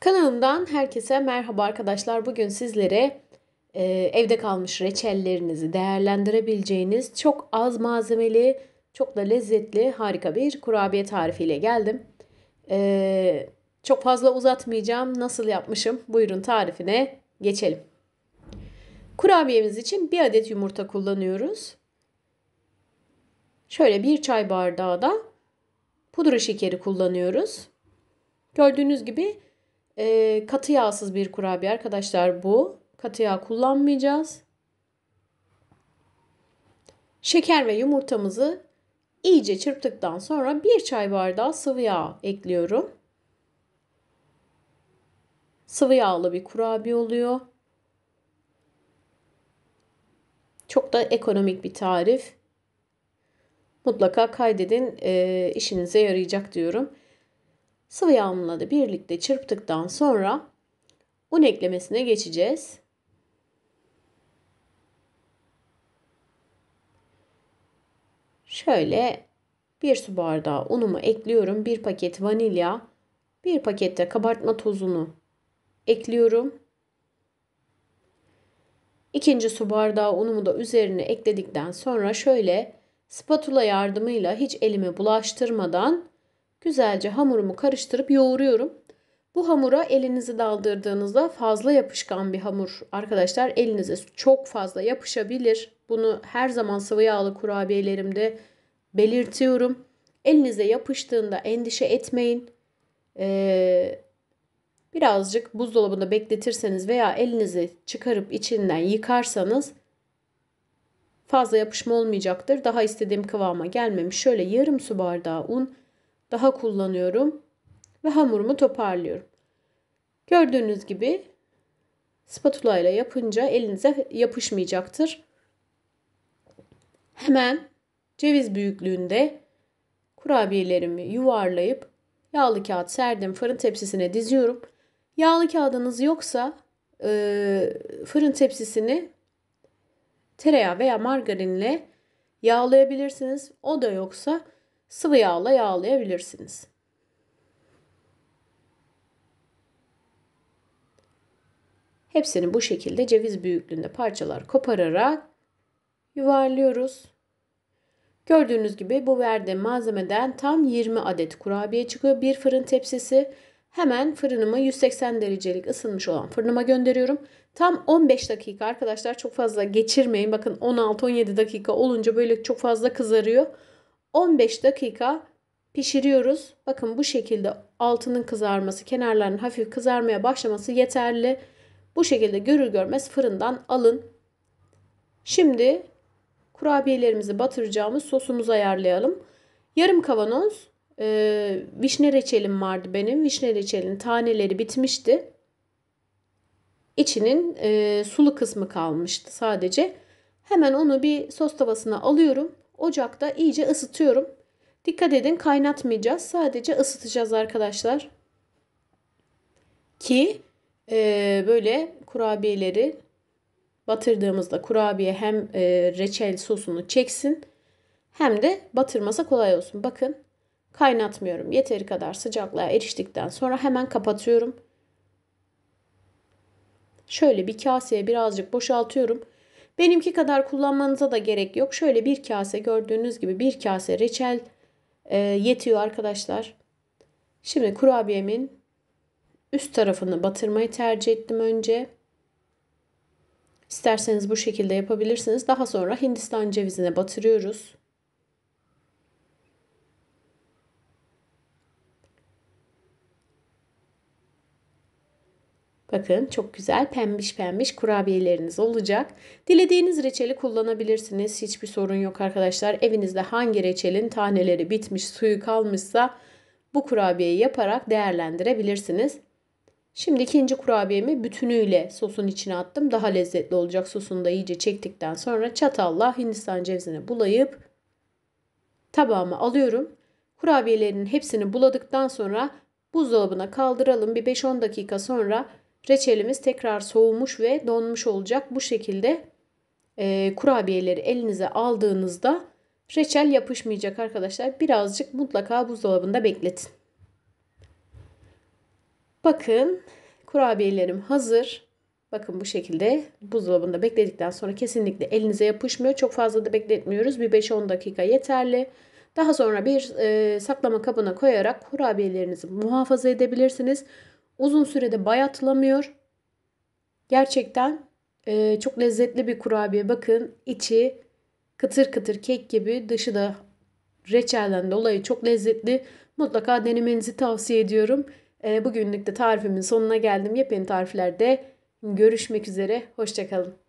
Kanalımdan herkese merhaba arkadaşlar. Bugün sizlere evde kalmış reçellerinizi değerlendirebileceğiniz çok az malzemeli, çok da lezzetli, harika bir kurabiye tarifiyle geldim. Çok fazla uzatmayacağım. Nasıl yapmışım? Buyurun tarifine geçelim. Kurabiyemiz için 1 adet yumurta kullanıyoruz. Şöyle 1 çay bardağı da pudra şekeri kullanıyoruz. Gördüğünüz gibi katı yağsız bir kurabiye arkadaşlar bu. Katı yağ kullanmayacağız. Şeker ve yumurtamızı iyice çırptıktan sonra 1 çay bardağı sıvı yağ ekliyorum. Sıvı yağlı bir kurabiye oluyor. Çok da ekonomik bir tarif. Mutlaka kaydedin, işinize yarayacak diyorum. Sıvı yağımla da birlikte çırptıktan sonra un eklemesine geçeceğiz. Şöyle 1 su bardağı unumu ekliyorum. 1 paket vanilya, 1 paket de kabartma tozunu ekliyorum. 2. su bardağı unumu da üzerine ekledikten sonra şöyle spatula yardımıyla hiç elimi bulaştırmadan güzelce hamurumu karıştırıp yoğuruyorum. Bu hamura elinizi daldırdığınızda fazla yapışkan bir hamur arkadaşlar. Elinize çok fazla yapışabilir. Bunu her zaman sıvı yağlı kurabiyelerimde belirtiyorum. Elinize yapıştığında endişe etmeyin. Birazcık buzdolabında bekletirseniz veya elinizi çıkarıp içinden yıkarsanız fazla yapışma olmayacaktır. Daha istediğim kıvama gelmemiş. Şöyle yarım su bardağı un daha kullanıyorum ve hamurumu toparlıyorum. Gördüğünüz gibi spatula ile yapınca elinize yapışmayacaktır. Hemen ceviz büyüklüğünde kurabiyelerimi yuvarlayıp yağlı kağıt serdim, fırın tepsisine diziyorum. Yağlı kağıdınız yoksa fırın tepsisini tereyağı veya margarinle yağlayabilirsiniz. O da yoksa sıvı yağla yağlayabilirsiniz. Hepsini bu şekilde ceviz büyüklüğünde parçalar kopararak yuvarlıyoruz. Gördüğünüz gibi bu verdiğim malzemeden tam 20 adet kurabiye çıkıyor. Bir fırın tepsisi. Hemen fırınımı 180 derecelik ısınmış olan fırınıma gönderiyorum. Tam 15 dakika arkadaşlar, çok fazla geçirmeyin. Bakın 16-17 dakika olunca böyle çok fazla kızarıyor. 15 dakika pişiriyoruz. Bakın bu şekilde altının kızarması, kenarlarının hafif kızarmaya başlaması yeterli. Bu şekilde görür görmez fırından alın. Şimdi kurabiyelerimizi batıracağımız sosumuzu ayarlayalım. Yarım kavanoz vişne reçelim vardı benim. Vişne reçelinin taneleri bitmişti. İçinin sulu kısmı kalmıştı sadece. Hemen onu bir sos tavasına alıyorum. Ocakta iyice ısıtıyorum. Dikkat edin, kaynatmayacağız. Sadece ısıtacağız arkadaşlar. Ki böyle kurabiyeleri batırdığımızda kurabiye hem reçel sosunu çeksin hem de batırması kolay olsun. Bakın, kaynatmıyorum. Yeteri kadar sıcaklığa eriştikten sonra hemen kapatıyorum. Şöyle bir kaseye birazcık boşaltıyorum. Benimki kadar kullanmanıza da gerek yok. Şöyle bir kase, gördüğünüz gibi bir kase reçel yetiyor arkadaşlar. Şimdi kurabiyemin üst tarafını batırmayı tercih ettim önce. İsterseniz bu şekilde yapabilirsiniz. Daha sonra Hindistan cevizine batırıyoruz. Bakın, çok güzel pembiş pembiş kurabiyeleriniz olacak. Dilediğiniz reçeli kullanabilirsiniz. Hiçbir sorun yok arkadaşlar. Evinizde hangi reçelin taneleri bitmiş, suyu kalmışsa bu kurabiyeyi yaparak değerlendirebilirsiniz. Şimdi ikinci kurabiyemi bütünüyle sosun içine attım. Daha lezzetli olacak. Sosunu da iyice çektikten sonra çatalla Hindistan cevizine bulayıp tabağıma alıyorum. Kurabiyelerinin hepsini buladıktan sonra buzdolabına kaldıralım. Bir 5-10 dakika sonra reçelimiz tekrar soğumuş ve donmuş olacak. Bu şekilde kurabiyeleri elinize aldığınızda reçel yapışmayacak arkadaşlar. Birazcık mutlaka buzdolabında bekletin. Bakın kurabiyelerim hazır. Bakın bu şekilde buzdolabında bekledikten sonra kesinlikle elinize yapışmıyor. Çok fazla da bekletmiyoruz. Bir 5-10 dakika yeterli. Daha sonra bir saklama kabına koyarak kurabiyelerinizi muhafaza edebilirsiniz. Uzun sürede bayatlamıyor. Gerçekten çok lezzetli bir kurabiye. Bakın içi kıtır kıtır kek gibi, dışı da reçelden dolayı çok lezzetli. Mutlaka denemenizi tavsiye ediyorum. Bugünlük de tarifimin sonuna geldim. Yepyeni tariflerde görüşmek üzere. Hoşça kalın.